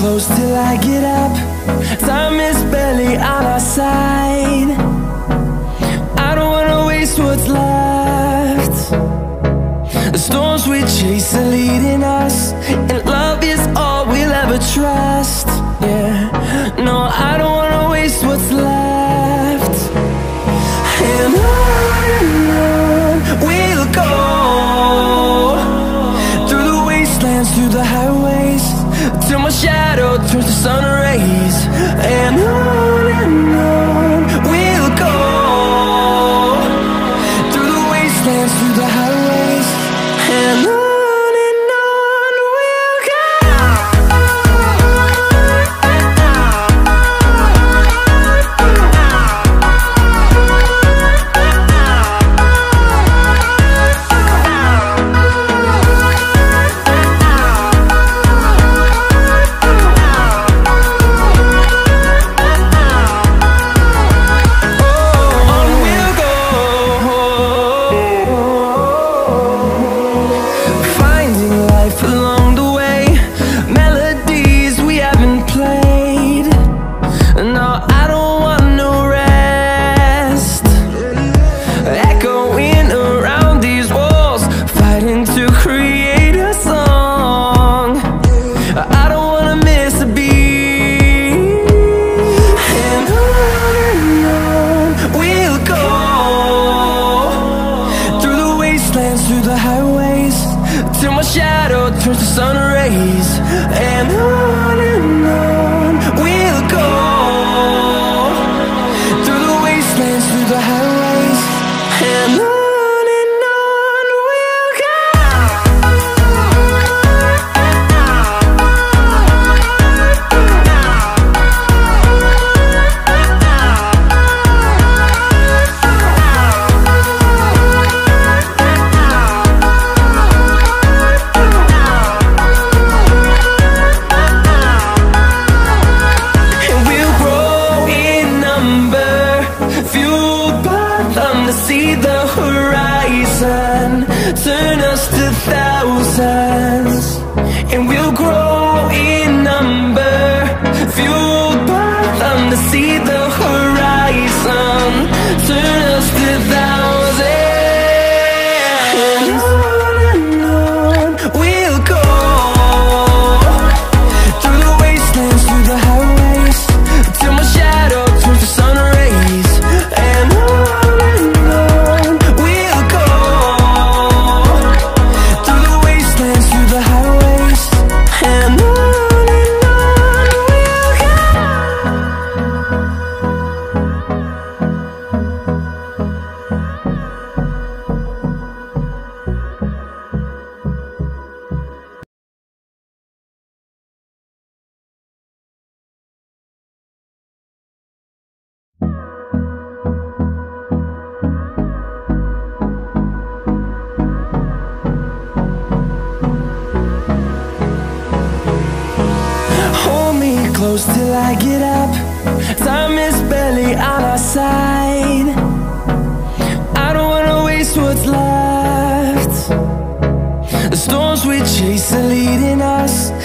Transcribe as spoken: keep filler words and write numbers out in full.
close till I get up. Time is barely on our side. I don't wanna waste what's left. The storms we chase are leading us, and love is all we'll ever trust. Yeah, no, I don't wanna waste what's left. And on and on we'll go, through the wastelands, through the highways, till my shadow turns to sun rays. And on and on we'll go, through the wastelands, through the highways, and on. Through the highways, till my shadow turns to sun rays. And on and on we'll go, through the wastelands, through the highways, and on. See the horizon turn us to thousands, and we'll grow in number, fueled by them to see the horizon turn us to thousands. And on and on we'll go, through the wastelands, through the highways, till my shadow turns to sun rays. And on close till I get up. Time is barely on our side. I don't wanna waste what's left. The storms we chase are leading us,